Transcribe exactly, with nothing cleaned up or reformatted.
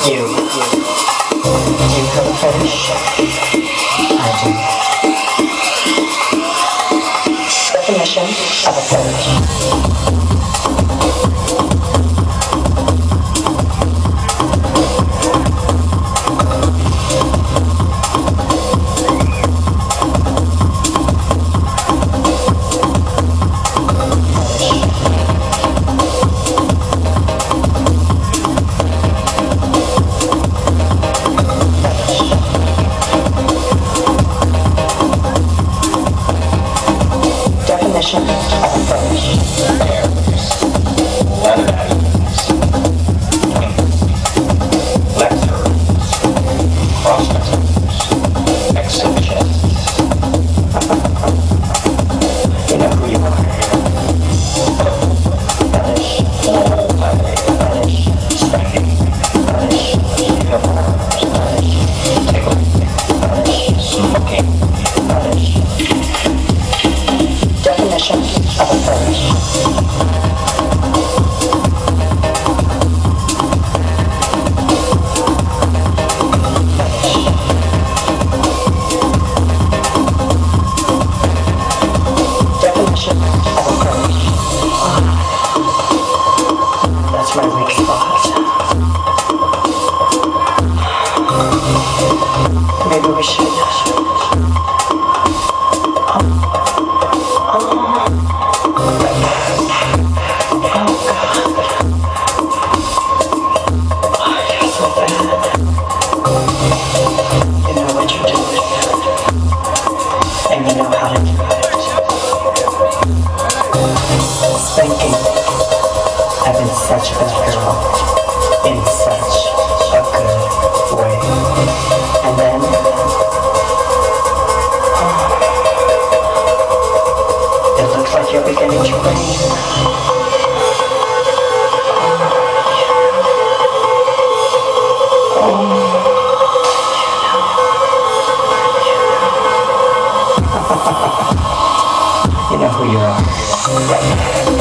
You, you, you have a fetish? I do. Definition of a fetish. Definition of a fetish. You know who you are. Fetish. Fetish. Spanking. Fetish. Uniforms. Fetish. Tickling. Fetish. Smoking. Fetish. Definition of a fetish. Definition of a fetish. That's my weak spot. Maybe we should. You know what you're doing, and you know how to do it. Spanking. I've been such a good girl, in such a good way. And then, oh, it looks like you're beginning to rain. You know who you are.